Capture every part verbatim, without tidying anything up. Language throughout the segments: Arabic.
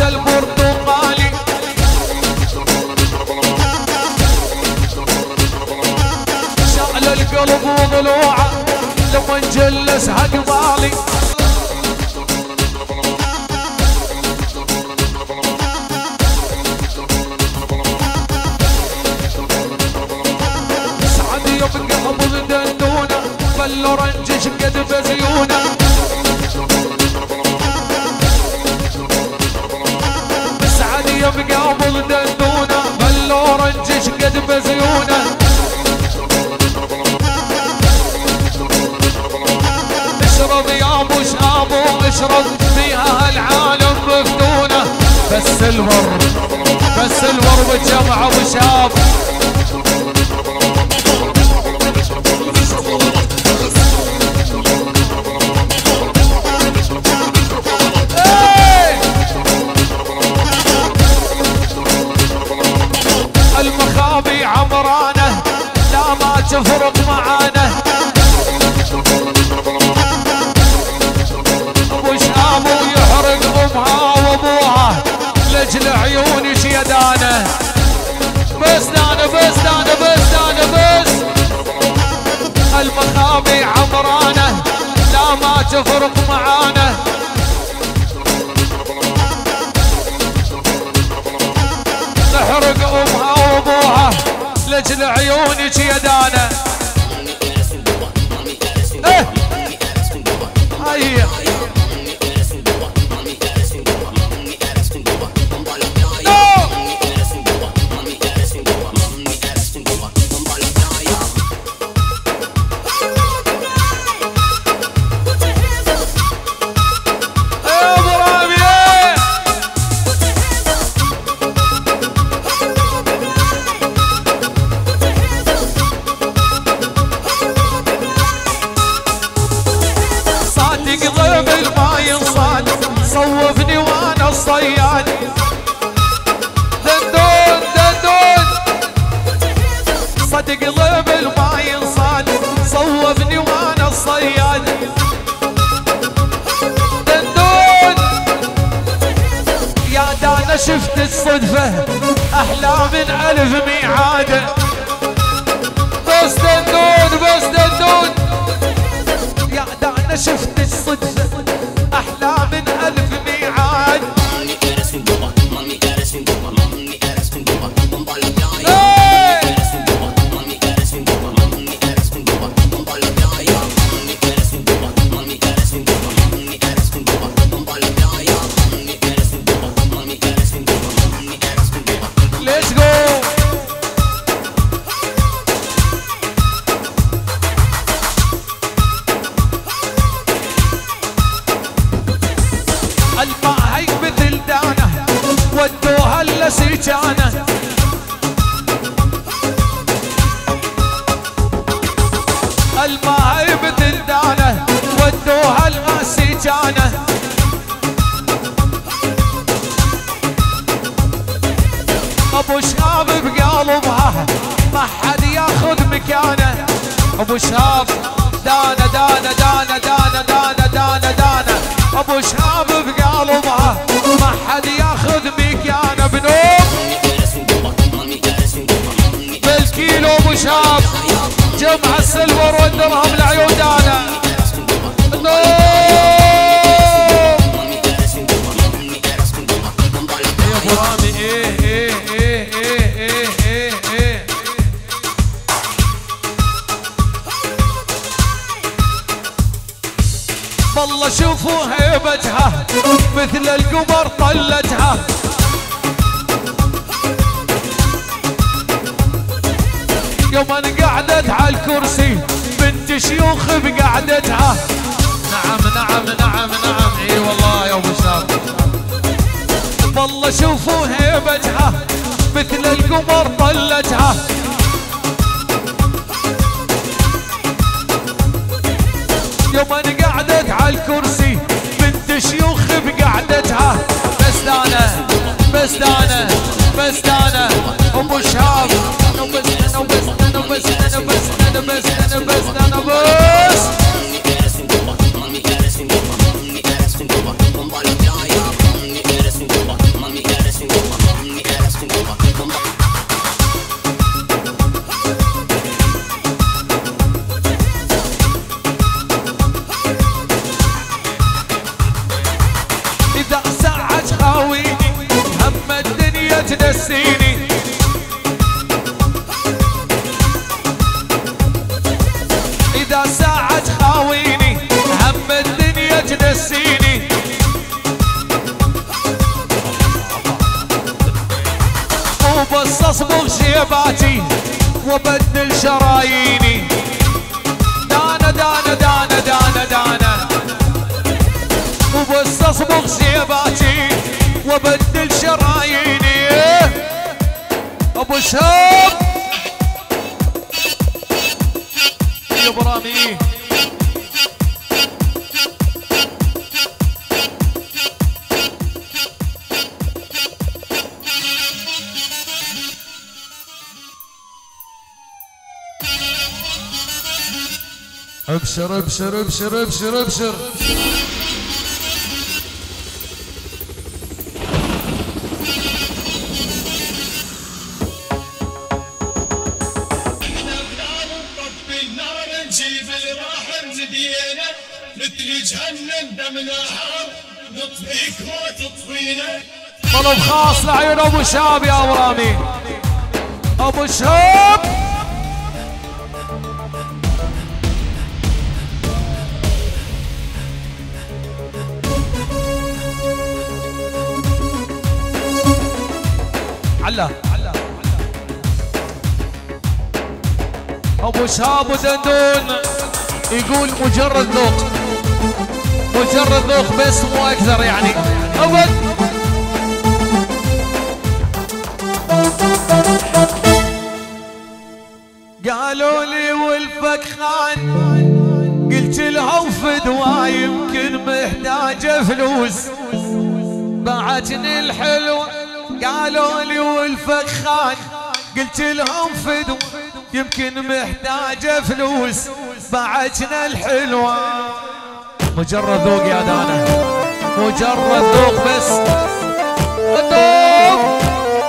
هذا البرتقالي شعل القلب وضلوعه لما نجلس هقبالي سعد يبقى ابو دندونه فالورنج شقد بزيونه سعد يبقى ابو دندونه فالورنج شقد بزيونه اشرب يا ابو شابو اشرب فيها العالم مفتونه بس الور بس الور بالجمع ابو شاب المخابي عمرانه لا ما تفرق معانا ابو شابو يحرق امها وابوها لجل عيوني شيدانه بس دانه بس دانه بس دانه بس المخابي عمرانه لا ما تفرق معانا تحرق امها وابوها لجل عيوني شيدانه ايه هيا صوفني وانا الصياد دندون دندون صدق قلب ما ينصاد صوفني وانا الصياد دندون يا دانا شفت الصدفة احلى من الف ميعاد بس دندون بس دندون يا دانا شفت الصدفة أحلى من ألف ميعاد Let's go الماهي مثل دانه ودوها لسيجانه الماهي مثل دانه ودوها لسيجانه ابو شاب بقلبها ما حد ياخذ مكانه ابو شاب دانه دانه دانه دانه دانه دانه دانه ابو شاب بقلبها ما حد ياخذ مكانه بنوم بالكيلو ابو شاب جمع السلور والدرهم العيون دانه نوم يا ابو رامي ايه ايه ايه ايه ايه ايه والله شوفوا هيبتها مثل القمر طلتها يوم انا قعدت على الكرسي بنت شيوخ بقعدتها نعم نعم نعم نعم اي والله يا ابو شاب والله شوفوا هيبتها مثل القمر طلتها يوم انا قعدت على الكرسي بنت شيوخ بقعدتها بس دانه بس دانه بس دانه ابو شاب انا بس انا بس انا بس انا بس انا بس انا بس انا بس اصبغ زيباتي وابدل شراييني ابو شهاب يا برامي. ابشر ابشر ابشر ابشر ابشر مثل جهنم دمنا حار نطفيك وتطفينا. طلب خاص لعيون ابو شهاب يا ابو رامي. ابو شهاب علا ابو شهاب ودندون يقول مجرد ذوق، مجرد ذوق بس مو اكثر يعني ابد. قالوا لي والفك خان قلت لهم فدوى يمكن محتاجه فلوس بعتني الحلوه. قالوا لي والفك خان قلت لهم فدوى يمكن محتاجه فلوس بعتنا الحلوه. مجرد ذوق يا دانا، مجرد ذوق بس ذوق.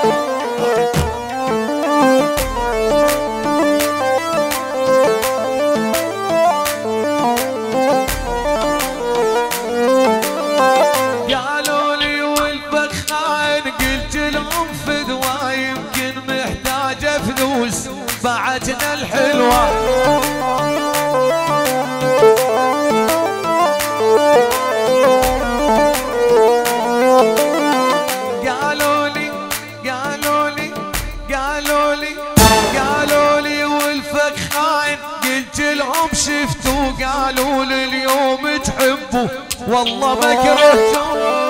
قالوا لي والبخان قلت لهم فدوى يمكن محتاجه فلوس بعتنا الحلوه. قالوا لي قالوا لي قالوا لي قالوا لي والفك خاين قلت لهم شفتوا قالوا لي اليوم تحبوا والله ما كرهتوا.